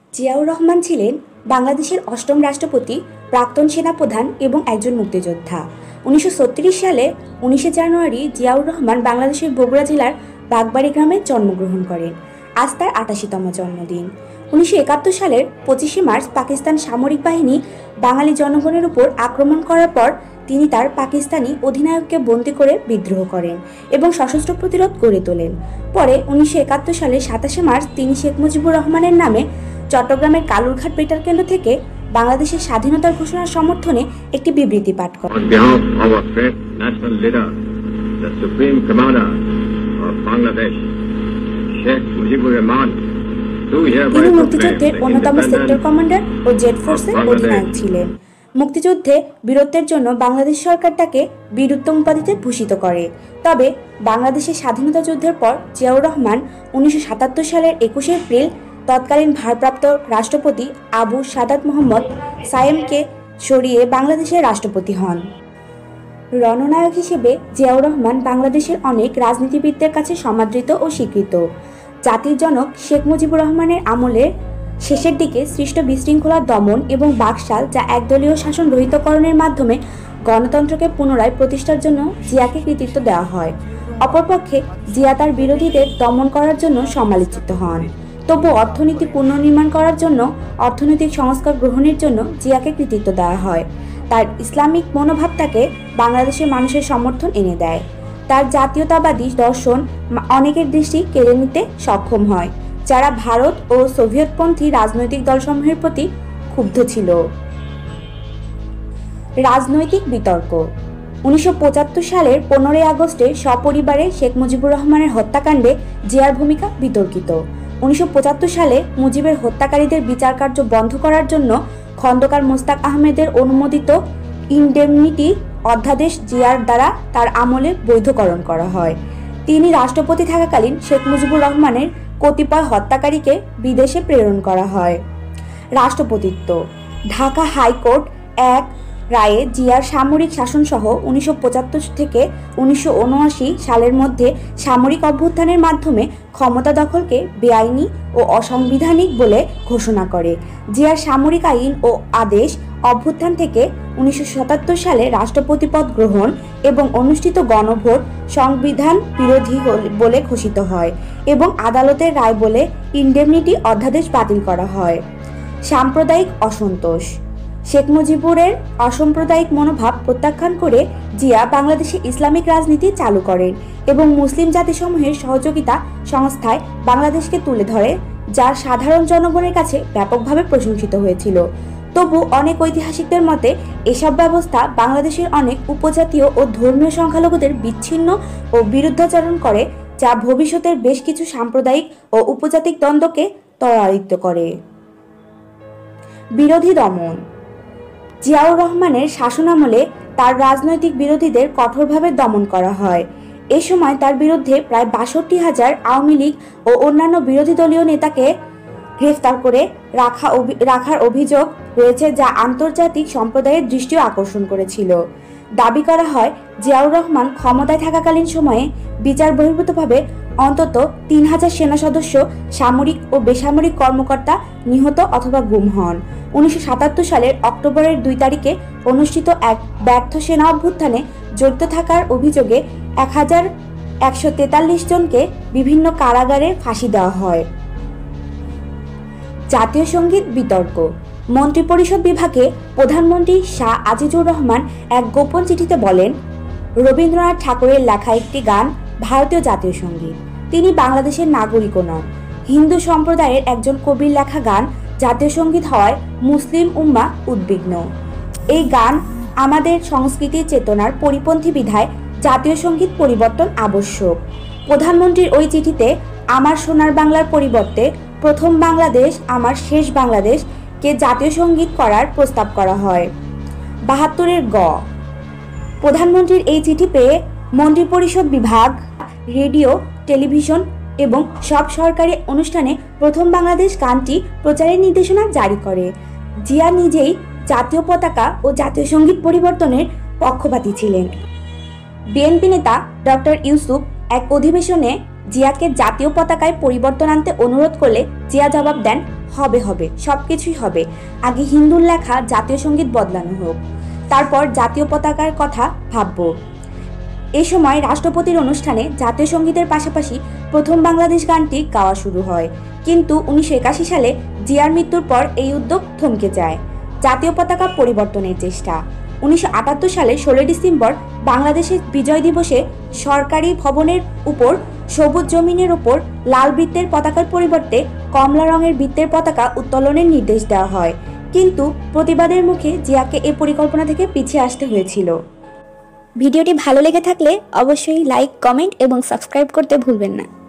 জিয়াউর রহমান ছিলেন বাংলাদেশের অষ্টম রাষ্ট্রপতি, প্রাক্তন সেনাপ্রধান এবং একজন মুক্তিযোদ্ধা। 1936 সালে 19 জানুয়ারি জিয়াউর রহমান বাংলাদেশের বগুড়া জেলার বাগবাড়ি গ্রামে জন্মগ্রহণ করেন। আজ তার 88তম জন্মদিন। 1971 সালের 25 মার্চ পাকিস্তান সামরিক বাহিনী বাঙালি জনগণের উপর আক্রমণ করার পর তিনি তার পাকিস্তানি অধিনায়ককে বন্দী করে বিদ্রোহ করেন এবং সশস্ত্র প্রতিরোধ গড়ে তোলেন। পরে 1971 সালের 27 মার্চ তিনি শেখ মুজিবুর রহমানের নামে চট্টগ্রামের কালুরঘাট বেতার কেন্দ্র থেকে বাংলাদেশের স্বাধীনতার ঘোষণার সমর্থনে একটি বিবৃতি পাঠ করেন। তিনি মুক্তিযুদ্ধের অন্যতম সেক্টর কমান্ডার ও জেড ফোর্সের অধিনায়ক ছিলেন। মুক্তিযুদ্ধে বীরত্বের জন্য বাংলাদেশ সরকার তাকে বীর উত্তম উপাধিতে ভূষিত করে। তবে বাংলাদেশের স্বাধীনতা যুদ্ধের পর জিয়াউর রহমান 1977 সালের 21 এপ্রিল তৎকালীন ভারপ্রাপ্ত রাষ্ট্রপতি আবু সাদাত মোহাম্মদ সায়েমকে সরিয়ে বাংলাদেশের রাষ্ট্রপতি হন। রণনায়ক হিসেবে জিয়াউর রহমান বাংলাদেশের অনেক রাজনীতিবিদদের কাছে সমাদৃত ও স্বীকৃত। জাতির জনক শেখ মুজিবুর রহমানের আমলে শেষের দিকে সৃষ্ট বিশৃঙ্খলা দমন এবং বাকশাল, যা একদলীয় শাসন রহিতকরণের মাধ্যমে গণতন্ত্রকে পুনরায় প্রতিষ্ঠার জন্য জিয়াকে কৃতিত্ব দেওয়া হয়। অপরপক্ষে জিয়া তার বিরোধীদের দমন করার জন্য সমালোচিত হন। তবু অর্থনীতি পুনর্নির্মাণ করার জন্য অর্থনৈতিক সংস্কার গ্রহণের জন্য জিয়াকে কৃতিত্ব দেওয়া হয়। তার ইসলামিক মনোভাব তাকে বাংলাদেশের মানুষের সমর্থন এনে দেয়। তার জাতীয়তাবাদী দর্শন অনেকের দৃষ্টি কেড়ে নিতে সক্ষম হয়, যারা ভারত ও সোভিয়েতপন্থী রাজনৈতিক দলসমূহের প্রতি ক্ষুব্ধ ছিল। রাজনৈতিক বিতর্ক। 1975 সালের 15 আগস্টে সপরিবারে শেখ মুজিবুর রহমানের হত্যাকাণ্ডে জিয়ার ভূমিকা বিতর্কিত। 1975 সালে মুজিবের হত্যাকারীদের বিচার কার্য বন্ধ করার জন্য খন্দকার মোস্তাক আহমেদের অনুমোদিত ইনডেমনিটি অধ্যাদেশ জিয়ার দ্বারা তার আমলে বৈধকরণ করা হয়। তিনি রাষ্ট্রপতি থাকাকালীন শেখ মুজিবুর রহমানের কতিপয় হত্যাকারীকে বিদেশে প্রেরণ করা হয়। রাষ্ট্রপতিত্ব। ঢাকা হাইকোর্ট এক রায়ে জিয়ার সামরিক শাসনসহ 1975 থেকে 1979 সালের মধ্যে সামরিক অভ্যুত্থানের মাধ্যমে ক্ষমতা দখলকে বেআইনি ও অসাংবিধানিক বলে ঘোষণা করে। জিয়ার সামরিক আইন ও আদেশ অভ্যুত্থান থেকে 1977 সালে রাষ্ট্রপতি পদ গ্রহণ এবং অনুষ্ঠিত গণভোট সংবিধান বিরোধী বলে ঘোষিত হয় এবং আদালতের রায় বলে ইনডেমনিটি অধ্যাদেশ বাতিল করা হয়। সাম্প্রদায়িক অসন্তোষ। শেখ মুজিবুরের অসাম্প্রদায়িক মনোভাব প্রত্যাখ্যান করে জিয়া বাংলাদেশে ইসলামিক রাজনীতি চালু করেন এবং মুসলিম জাতিসমূহের সহযোগিতা সংস্থায় বাংলাদেশকে তুলে ধরে, যা সাধারণ জনগণের কাছে ব্যাপকভাবে প্রশংসিত হয়েছিল। তবু অনেক ঐতিহাসিকদের মতে এসব ব্যবস্থা বাংলাদেশের অনেক উপজাতীয় ও ধর্মীয় সংখ্যালঘুদের বিচ্ছিন্ন ও বিরুদ্ধাচরণ করে, যা ভবিষ্যতের বেশ কিছু সাম্প্রদায়িক ও উপজাতিক দ্বন্দ্বকে ত্বরান্বিত করে। বিরোধী দমন। জিয়াউর রহমানের শাসনামলে তার রাজনৈতিক বিরোধীদের কঠোরভাবে দমন করা হয়। এ সময় তার বিরুদ্ধে প্রায় 62,000 আওয়ামী লীগ ও অন্যান্য বিরোধী দলীয় নেতাকে গ্রেফতার করে রাখার অভিযোগ রয়েছে, যা আন্তর্জাতিক সম্প্রদায়ের দৃষ্টিও আকর্ষণ করেছিল। দাবি করা হয়, জিয়াউর রহমান ক্ষমতায় থাকাকালীন সময়ে বিচার বহির্ভূতভাবে অন্তত 3,000 সেনা সদস্য, সামরিক ও বেসামরিক কর্মকর্তা নিহত অথবা গুম হন। 1977 সালের অক্টোবরের 2 তারিখে অনুষ্ঠিত এক ব্যর্থ সেনা অভ্যুত্থানে জড়িত থাকার অভিযোগে 1,143 জনকে বিভিন্ন কারাগারে ফাঁসি দেওয়া হয়। জাতীয় সঙ্গীত বিতর্ক। মন্ত্রিপরিষদ বিভাগে প্রধানমন্ত্রী শাহ আজিজুর রহমান এক গোপন চিঠিতে বলেন, রবীন্দ্রনাথ ঠাকুরের লেখা একটি গান ভারতীয় জাতীয় সঙ্গীত। তিনি বাংলাদেশের নাগরিকও নন। হিন্দু সম্প্রদায়ের একজন কবির লেখা গান জাতীয় সঙ্গীত হওয়ায় মুসলিম উম্মাহ উদ্বিগ্ন। এই গান আমাদের সংস্কৃতির চেতনার পরিপন্থী বিধায় জাতীয় সঙ্গীত পরিবর্তন আবশ্যক। প্রধানমন্ত্রীর ওই চিঠিতে আমার সোনার বাংলার পরিবর্তে প্রথম বাংলাদেশ আমার শেষ বাংলাদেশ কে জাতীয় সঙ্গীত করার প্রস্তাব করা হয়। 72-এর গ। প্রধানমন্ত্রীর এই চিঠি পেয়ে মন্ত্রিপরিষদ বিভাগ রেডিও, টেলিভিশন এবং সব সরকারি অনুষ্ঠানে প্রথম বাংলাদেশ গানটি প্রচারের নির্দেশনা জারি করে। জিয়া নিজেই জাতীয় পতাকা ও জাতীয় সঙ্গীত পরিবর্তনের পক্ষপাতী ছিলেন। বিএনপি নেতা ডক্টর ইউসুফ এক অধিবেশনে জিয়াকে জাতীয় পতাকায় পরিবর্তন আনতে অনুরোধ করলে জিয়া জবাব দেন, হবে হবে, সবকিছুই হবে, আগে হিন্দুর লেখা জাতীয় সঙ্গীত বদলানো হোক, তারপর জাতীয় পতাকার কথা ভাববো। এ সময় রাষ্ট্রপতির অনুষ্ঠানে জাতীয় সঙ্গীতের পাশাপাশি প্রথম বাংলাদেশ গানটি গাওয়া শুরু হয়। কিন্তু 1981 সালে জিয়ার মৃত্যুর পর এই উদ্যোগ থমকে যায়। জাতীয় পতাকা পরিবর্তনের চেষ্টা। 1978 সালে 16 ডিসেম্বর বাংলাদেশের বিজয় দিবসে সরকারি ভবনের উপর সবুজ জমিনের উপর লাল বৃত্তের পতাকার পরিবর্তে কমলা রঙের বৃত্তের পতাকা উত্তোলনের নির্দেশ দেওয়া হয়। কিন্তু প্রতিবাদের মুখে জিয়াকে এই পরিকল্পনা থেকে পিছিয়ে আসতে হয়েছিল। ভিডিওটি ভালো লেগে থাকলে অবশ্যই লাইক, কমেন্ট এবং সাবস্ক্রাইব করতে ভুলবেন না।